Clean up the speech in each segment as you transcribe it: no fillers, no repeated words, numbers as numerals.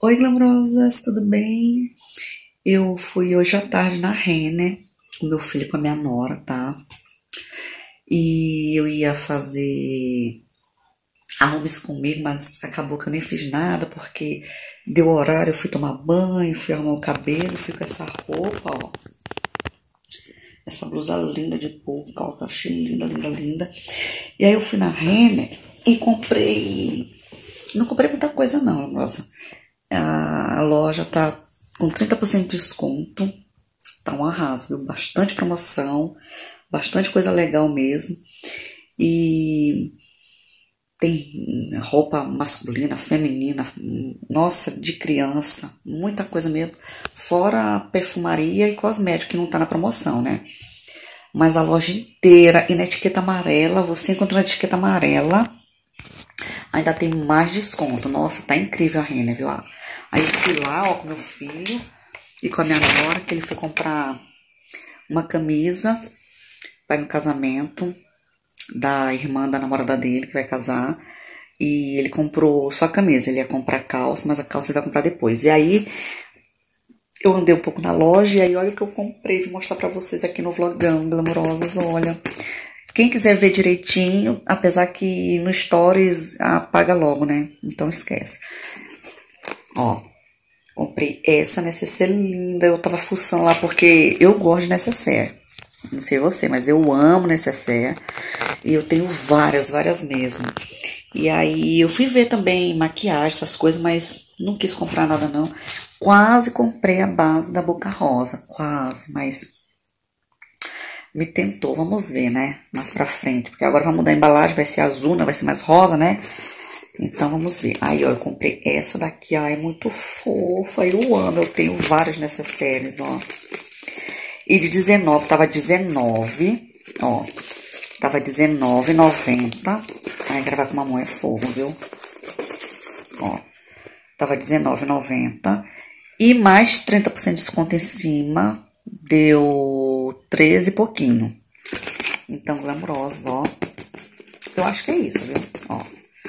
Oi, glamurosas, tudo bem? Eu fui hoje à tarde na Renner com meu filho e com a minha nora, tá? E eu ia fazer arrumes comigo, mas acabou que eu nem fiz nada porque deu horário, eu fui tomar banho, fui arrumar o cabelo, fui com essa roupa, ó. Essa blusa linda de polka, ó, que eu achei linda, linda, linda. E aí eu fui na Renner e comprei. Não comprei muita coisa, não, nossa. A loja tá com 30% de desconto. Tá um arraso, viu? Bastante promoção, bastante coisa legal mesmo. E tem roupa masculina, feminina, nossa, de criança, muita coisa mesmo. Fora perfumaria e cosmético que não tá na promoção, né? Mas a loja inteira e na etiqueta amarela, você encontra na etiqueta amarela, ainda tem mais desconto. Nossa, tá incrível a Renner, viu? Aí eu fui lá, ó, com meu filho e com a minha nora, que ele foi comprar uma camisa para ir no casamento da irmã da namorada dele, que vai casar. E ele comprou só a camisa, ele ia comprar calça, mas a calça ele vai comprar depois. E aí eu andei um pouco na loja e aí olha o que eu comprei, vou mostrar pra vocês aqui no vlogão, glamurosas, olha. Quem quiser ver direitinho, apesar que no Stories apaga logo, né? Então esquece. Ó, comprei essa necessaire linda, eu tava fuçando lá porque eu gosto de necessaire. Não sei você, mas eu amo necessaire. E eu tenho várias, várias mesmo. E aí eu fui ver também maquiagem, essas coisas, mas não quis comprar nada não. Quase comprei a base da Boca Rosa, quase, mas me tentou, vamos ver, né? Mais pra frente, porque agora vai mudar a embalagem, vai ser azul, não vai ser mais rosa, né? Então vamos ver. Aí, ó, eu comprei essa daqui, ó, é muito fofa, eu amo, eu tenho várias necessaires, ó. E de 19, tava 19, ó, tava 19,90. Ai, gravar com uma mão é fogo, viu? Ó, tava 19,90. E mais 30% de desconto em cima, deu 13 e pouquinho. Então, glamurosa, ó. Eu acho que é isso, viu? Ó.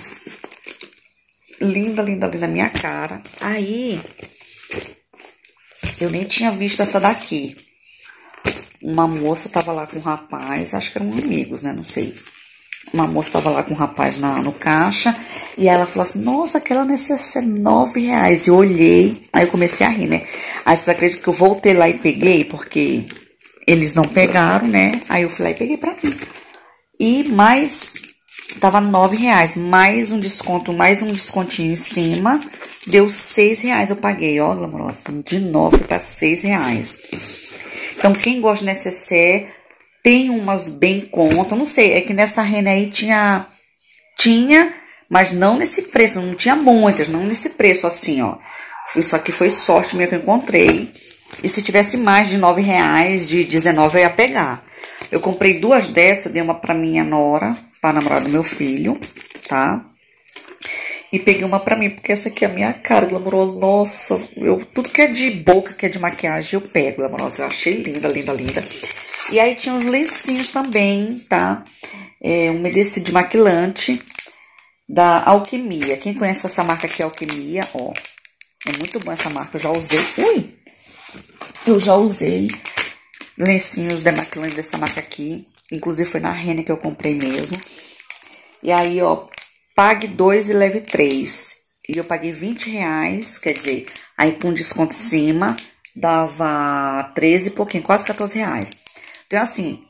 Linda, linda, linda minha cara. Aí, eu nem tinha visto essa daqui. Uma moça tava lá com um rapaz, acho que eram amigos, né? Não sei. Uma moça tava lá com um rapaz no caixa, e ela falou assim, nossa, aquela necessaire é R$9. Eu olhei, aí eu comecei a rir, né? Aí vocês acreditam que eu voltei lá e peguei, porque eles não pegaram, né? Aí eu fui lá e peguei pra mim. E mais, tava R$9, mais um desconto, mais um descontinho em cima, deu R$6 eu paguei, ó, glamourosa, de 9 para R$6. Então, quem gosta de necessaire, tem umas bem em conta, não sei, é que nessa Renner aí tinha, mas não nesse preço, não tinha muitas, não nesse preço assim, ó. Isso aqui foi sorte minha que eu encontrei. E se tivesse mais de R$9, de 19 eu ia pegar. Eu comprei duas dessas, dei uma pra minha nora, pra namorada do meu filho, tá? E peguei uma pra mim, porque essa aqui é a minha cara, glamourosa. Nossa, tudo que é de boca, que é de maquiagem, eu pego, glamourosa. Eu achei linda, linda, linda. E aí tinha uns lencinhos também, tá? Umedecido de maquilante da Alquimia. Quem conhece essa marca aqui, Alquimia, ó. É muito bom essa marca, eu já usei. Ui! Eu já usei lencinhos demaquilantes dessa marca aqui. Inclusive foi na Renner que eu comprei mesmo. E aí, ó, pague 2 e leve 3. E eu paguei R$20, quer dizer, aí com desconto em cima, dava 13 e pouquinho, quase R$14. Então, assim,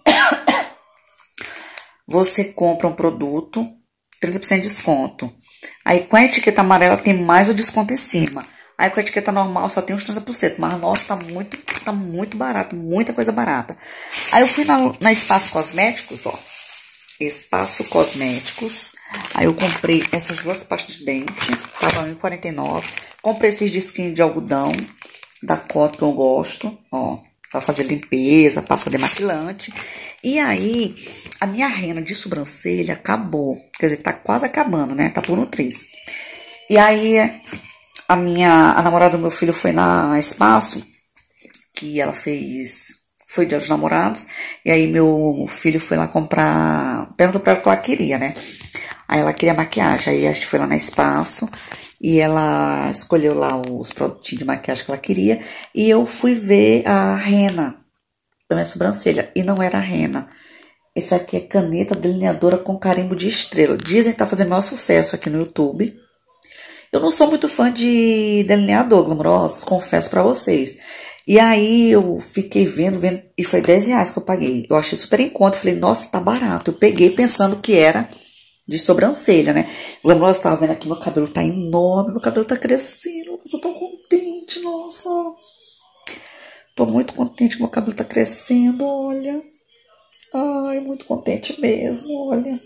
você compra um produto, 30% de desconto. Aí, com a etiqueta amarela, tem mais o desconto em cima. Aí, com a etiqueta normal, só tem uns 30%. Mas, nossa, tá muito barato, muita coisa barata. Aí, eu fui na Espaço Cosméticos, ó. Espaço Cosméticos. Aí eu comprei essas duas pastas de dente, tava R$1,49. Comprei esses disquinhos de algodão da Cotton que eu gosto, ó, pra fazer limpeza, pasta demaquilante. E aí, a minha rena de sobrancelha acabou, quer dizer, tá quase acabando, né? Tá por no 3. E aí, a namorada do meu filho foi na Espaço, que ela foi Dia dos Namorados, e aí meu filho foi lá comprar, perguntou pra ela o que ela queria, né? Aí ela queria maquiagem, aí a gente foi lá na Espaço E ela escolheu lá os produtinhos de maquiagem que ela queria. E eu fui ver a rena pra minha sobrancelha. E não era a rena. Esse aqui é caneta delineadora com carimbo de estrela. Dizem que tá fazendo maior sucesso aqui no YouTube. Eu não sou muito fã de delineador glamourosos, confesso pra vocês. E aí eu fiquei vendo, e foi R$10 que eu paguei. Eu achei super em conta, falei, nossa, tá barato. Eu peguei pensando que era de sobrancelha, né? Glamourosa, tava vendo aqui, meu cabelo tá enorme, meu cabelo tá crescendo. Eu tô tão contente, nossa. Tô muito contente que meu cabelo tá crescendo, olha. Ai, muito contente mesmo, olha.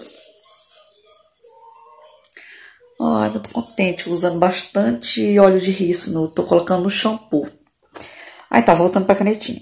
Ai, muito contente, usando bastante óleo de rícino. Tô colocando no shampoo. Aí tá, voltando pra canetinha.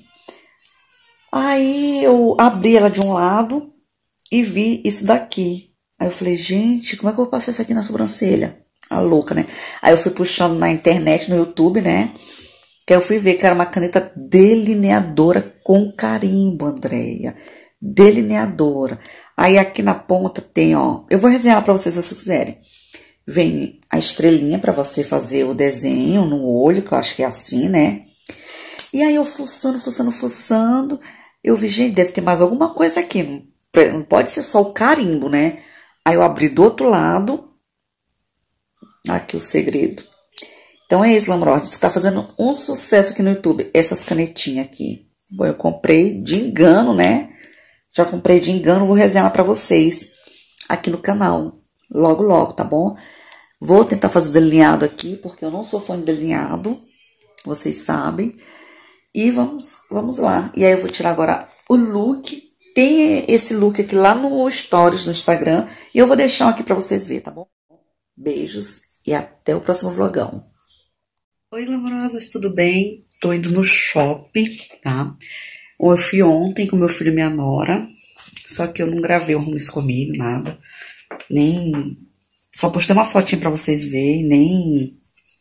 Aí eu abri ela de um lado e vi isso daqui. Aí eu falei, gente, como é que eu vou passar isso aqui na sobrancelha? A louca, né? Aí eu fui puxando na internet, no YouTube, né? Que aí eu fui ver que era uma caneta delineadora com carimbo, Andréia. Delineadora. Aí aqui na ponta tem, ó. Eu vou resenhar pra vocês se vocês quiserem. Vem a estrelinha pra você fazer o desenho no olho, que eu acho que é assim, né? E aí eu fuçando. Eu vi, gente, deve ter mais alguma coisa aqui. Não pode ser só o carimbo, né? Aí eu abri do outro lado. Aqui o segredo. Então é isso, Glamourosa. Diz que tá fazendo um sucesso aqui no YouTube. Essas canetinhas aqui. Bom, eu comprei de engano, né? Já comprei de engano, vou resenhar pra vocês aqui no canal. Logo, logo, tá bom? Vou tentar fazer delineado aqui, porque eu não sou fã de delineado. Vocês sabem. E vamos lá. E aí eu vou tirar agora o look. Tem esse look aqui lá no Stories, no Instagram. E eu vou deixar aqui pra vocês verem, tá bom? Beijos e até o próximo vlogão. Oi, glamourosas, tudo bem? Tô indo no shopping, tá? Eu fui ontem com meu filho e minha nora. Só que eu não gravei o Arrume-se Comigo, nada. Nem... Só postei uma fotinha pra vocês verem, nem...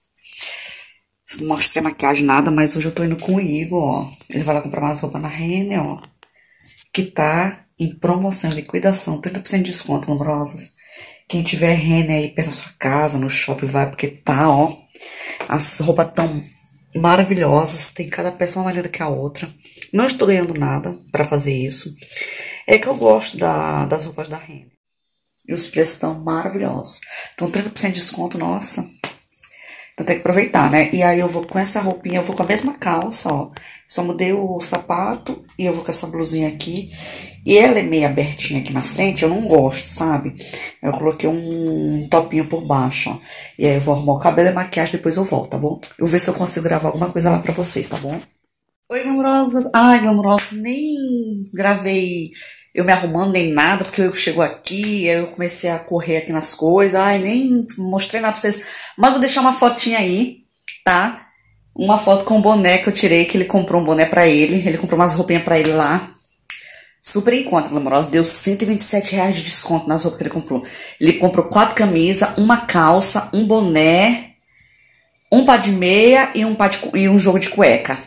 mostrei maquiagem, nada, mas hoje eu tô indo com o Igor, ó. Ele vai lá comprar umas roupas na Renner, ó. Que tá em promoção, liquidação, 30% de desconto, glamourosas. Quem tiver Renner aí perto da sua casa, no shopping, vai, porque tá, ó. As roupas tão maravilhosas, tem cada peça uma mais linda que a outra. Não estou ganhando nada pra fazer isso. É que eu gosto das roupas da Renner. E os preços estão maravilhosos. Então, 30% de desconto, nossa. Então tem que aproveitar, né? E aí eu vou com essa roupinha, eu vou com a mesma calça, ó. Só mudei o sapato e eu vou com essa blusinha aqui. E ela é meio abertinha aqui na frente, eu não gosto, sabe? Eu coloquei um topinho por baixo, ó. E aí eu vou arrumar o cabelo e a maquiagem, depois eu volto, tá bom? Eu vou ver se eu consigo gravar alguma coisa lá pra vocês, tá bom? Oi, glamurosas. Ai, glamurosas, nem gravei eu me arrumando nem nada, porque eu chego aqui, aí eu comecei a correr aqui nas coisas, ai, nem mostrei nada pra vocês. Mas vou deixar uma fotinha aí, tá? Uma foto com o boné que eu tirei, que ele comprou um boné pra ele comprou umas roupinhas pra ele lá. Super em conta, glamourosa, deu R$127 de desconto nas roupas que ele comprou. Ele comprou 4 camisas, uma calça, um boné, um par de meia e um jogo de cueca.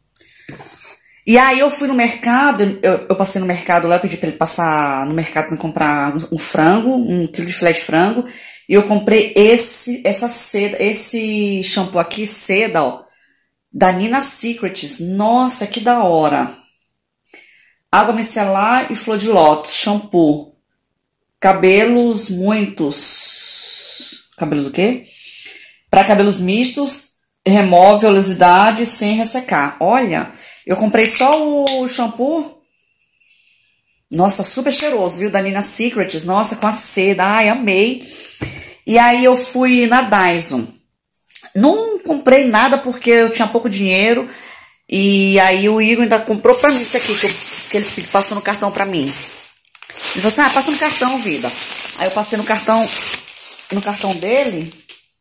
E aí eu fui no mercado, eu passei no mercado lá, eu pedi pra ele passar no mercado pra me comprar um frango, 1 quilo de filé de frango. E eu comprei esse shampoo aqui, seda, ó, da Nina Secrets. Nossa, que da hora. Água micelar e flor de lótus, shampoo. Cabelos muitos. Cabelos o quê? Para cabelos mistos, remove a oleosidade sem ressecar. Olha... Eu comprei só o shampoo. Nossa, super cheiroso, viu? Da Nina Secrets. Nossa, com a seda. Ai, amei. E aí eu fui na Dyson. Não comprei nada porque eu tinha pouco dinheiro. E aí o Igor ainda comprou pra mim isso aqui, que ele passou no cartão pra mim. Ele falou assim, passa no cartão, vida. Aí eu passei no cartão dele.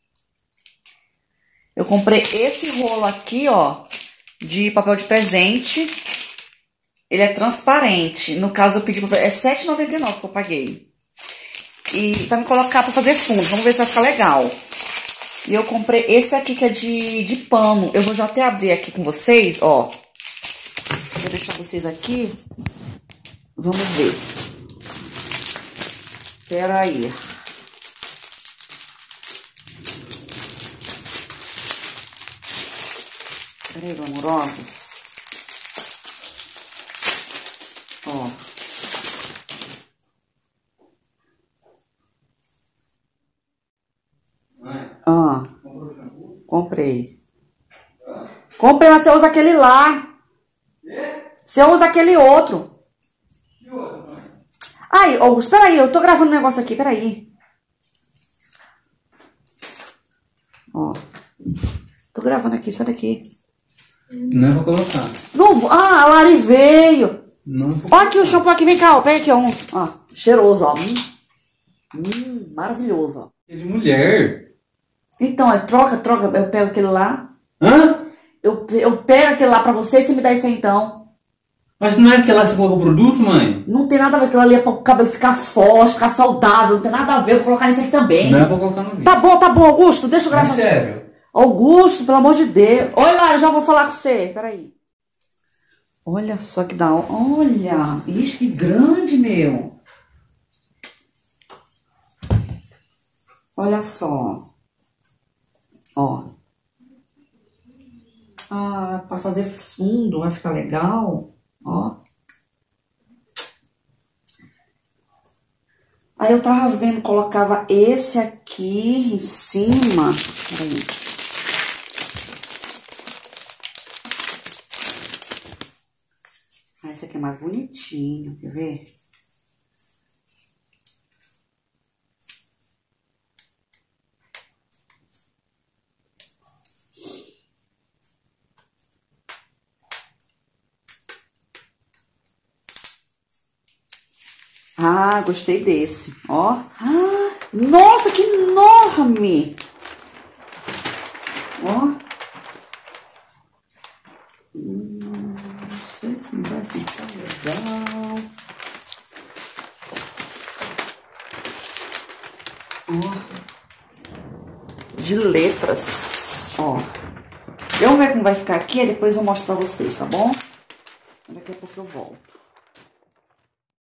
Eu comprei esse rolo aqui, ó, de papel de presente. Ele é transparente. No caso, eu pedi é R$7,99 que eu paguei. E pra me colocar pra fazer fundo. Vamos ver se vai ficar legal. E eu comprei esse aqui que é de pano. Eu vou já até abrir aqui com vocês, ó. Vou deixar vocês aqui. Vamos ver. Pera aí. Peraí, glamurosas. Ó. Ah, comprei. Comprei, mas você usa aquele lá. Você usa aquele outro. Que outro, mãe? Ai, Augusto, peraí, eu tô gravando um negócio aqui, peraí. Ó. Tô gravando aqui, sai daqui. Não é pra colocar. Não, a Lari veio. Não. Ó aqui o shampoo aqui, vem cá, ó. Pega aqui, ó. Ó, cheiroso, ó. Maravilhoso, ó. É de mulher. Então, troca, eu pego aquele lá. Hã? Eu pego aquele lá pra você e você me dá esse aí, então. Mas não é que lá você coloca o produto, mãe? Não tem nada a ver, aquilo ali é pro cabelo ficar forte, ficar saudável, não tem nada a ver, eu vou colocar nesse aqui também. Não é pra colocar no vídeo. Tá bom, Augusto, deixa eu gravar. É sério. Augusto, pelo amor de Deus. Oi, Lara, já vou falar com você, peraí. Olha só que da hora. Olha, ixi, que grande, meu. Olha só. Ó. Ah, pra fazer fundo vai ficar legal. Ó. Aí eu tava vendo, colocava esse aqui em cima. Peraí. Ah, esse aqui é mais bonitinho, quer ver? Ah, gostei desse, ó. Ah, nossa, que enorme! Ó. Não sei se vai ficar legal. Ó. De letras, ó. Eu vou ver como vai ficar aqui, e depois eu mostro pra vocês, tá bom? Daqui a pouco eu volto.